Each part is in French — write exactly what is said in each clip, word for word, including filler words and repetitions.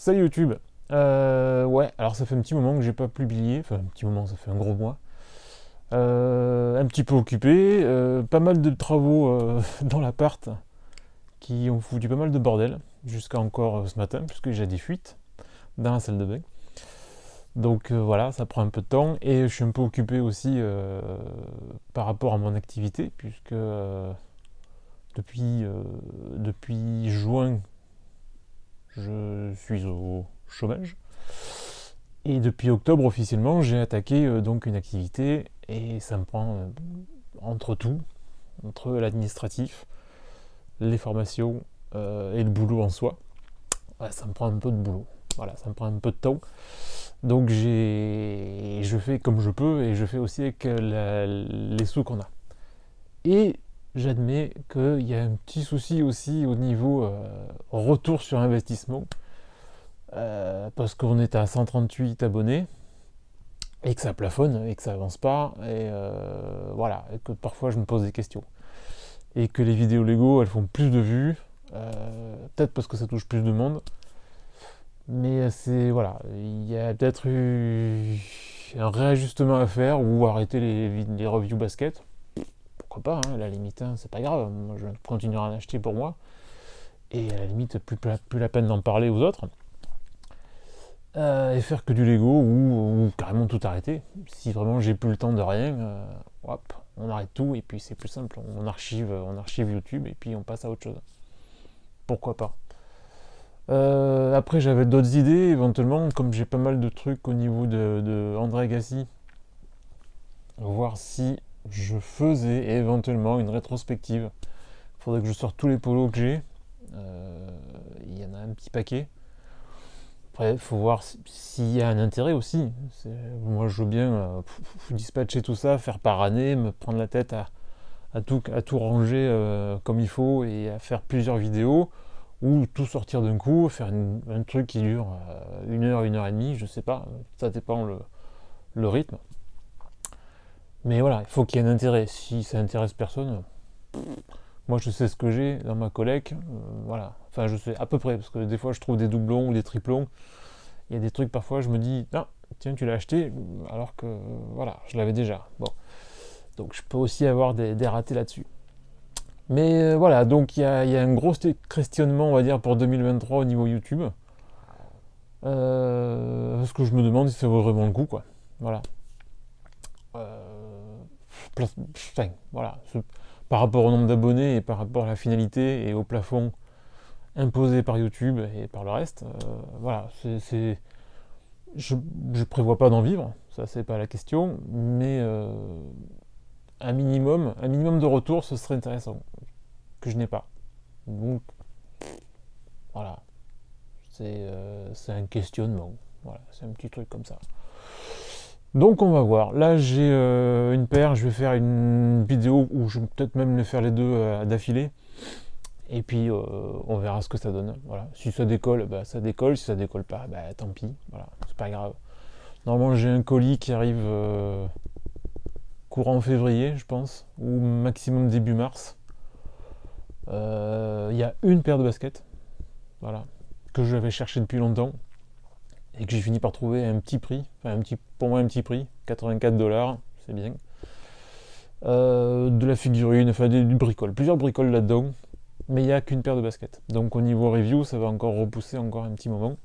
Salut YouTube. Euh, ouais, alors ça fait un petit moment que j'ai pas publié, enfin un petit moment, ça fait un gros mois. Euh, un petit peu occupé, euh, pas mal de travaux euh, dans l'appart qui ont foutu pas mal de bordel, jusqu'à encore euh, ce matin, puisque j'ai des fuites dans la salle de bain. Donc euh, voilà, ça prend un peu de temps et je suis un peu occupé aussi euh, par rapport à mon activité, puisque euh, depuis, euh, depuis juin, je suis au chômage. Et depuis octobre officiellement, j'ai attaqué euh, donc une activité et ça me prend euh, entre tout, entre l'administratif, les formations euh, et le boulot en soi. Ouais, ça me prend un peu de boulot. Voilà, ça me prend un peu de temps. Donc j'ai, je fais comme je peux et je fais aussi avec euh, la- les sous qu'on a. Et j'admets qu'il y a un petit souci aussi au niveau euh, retour sur investissement. Euh, parce qu'on est à cent trente-huit abonnés et que ça plafonne et que ça avance pas et euh, voilà, et que parfois je me pose des questions et que les vidéos Lego elles font plus de vues, euh, peut-être parce que ça touche plus de monde, mais c'est voilà, il y a peut-être eu un réajustement à faire ou arrêter les, les reviews basket, pourquoi pas, hein, à la limite, hein, c'est pas grave, moi je continuerai à en acheter pour moi et à la limite plus, plus la peine d'en parler aux autres. Euh, et faire que du Lego ou, ou carrément tout arrêter. Si vraiment j'ai plus le temps de rien, euh, hop, on arrête tout et puis c'est plus simple. On archive, on archive YouTube et puis on passe à autre chose. Pourquoi pas. Euh, après j'avais d'autres idées éventuellement, comme j'ai pas mal de trucs au niveau de, de André Agassi, voir si je faisais éventuellement une rétrospective. Il faudrait que je sorte tous les polos que j'ai. Euh, Il y en a un petit paquet. Après, il faut voir s'il y a un intérêt aussi. C'est- Moi, je veux bien euh, dispatcher tout ça, faire par année, me prendre la tête à, à tout, à tout ranger euh, comme il faut et à faire plusieurs vidéos, ou tout sortir d'un coup, faire une- un truc qui dure euh, une heure, une heure et demie, je sais pas, ça dépend le, le rythme. Mais voilà, il faut qu'il y ait un intérêt. Si ça intéresse personne, moi je sais ce que j'ai dans ma collecte, euh, voilà. Enfin, je sais à peu près, parce que des fois je trouve des doublons ou des triplons. Il y a des trucs parfois, je me dis, ah, tiens, tu l'as acheté, alors que voilà, je l'avais déjà. Bon, donc je peux aussi avoir des, des ratés là-dessus. Mais euh, voilà, donc il y a, il y a un gros questionnement, on va dire, pour deux mille vingt-trois au niveau YouTube. Euh, parce que je me demande si ça vaut vraiment le coup, quoi. Voilà. Euh, enfin, voilà. Par rapport au nombre d'abonnés et par rapport à la finalité et au plafond imposé par YouTube et par le reste, euh, voilà, c'est, c'est, je, je prévois pas d'en vivre, ça c'est pas la question, mais euh, un minimum, un minimum de retour, ce serait intéressant, que je n'ai pas. Donc voilà, c'est euh, c'est un questionnement, voilà, c'est un petit truc comme ça. Donc on va voir. Là j'ai euh, une paire, je vais faire une vidéo où je vais peut-être même les faire les deux euh, d'affilée. Et puis euh, on verra ce que ça donne. Voilà. Si ça décolle, bah, ça décolle. Si ça décolle pas, bah, tant pis. Voilà, c'est pas grave. Normalement j'ai un colis qui arrive euh, courant février, je pense, ou maximum début mars. Euh, Il y a une paire de baskets, voilà, que j'avais cherché depuis longtemps et que j'ai fini par trouver à un petit prix, enfin un petit, pour moi un petit prix, quatre-vingt-quatre dollars, c'est bien. Euh, de la figurine, enfin des, du bricole, plusieurs bricoles là-dedans, mais il n'y a qu'une paire de baskets. Donc au niveau review, ça va encore repousser encore un petit moment.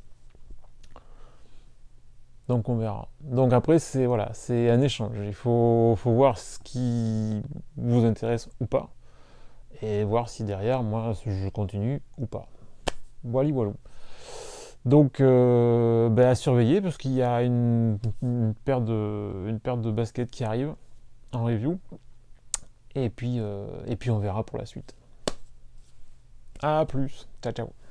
Donc on verra. Donc après c'est voilà, c'est un échange. Il faut, faut voir ce qui vous intéresse ou pas et voir si derrière moi je continue ou pas. Voilà, voilà. Donc euh, ben, à surveiller parce qu'il y a une, une, paire de, une paire de baskets qui arrive en review et puis, euh, et puis on verra pour la suite. A plus, ciao ciao.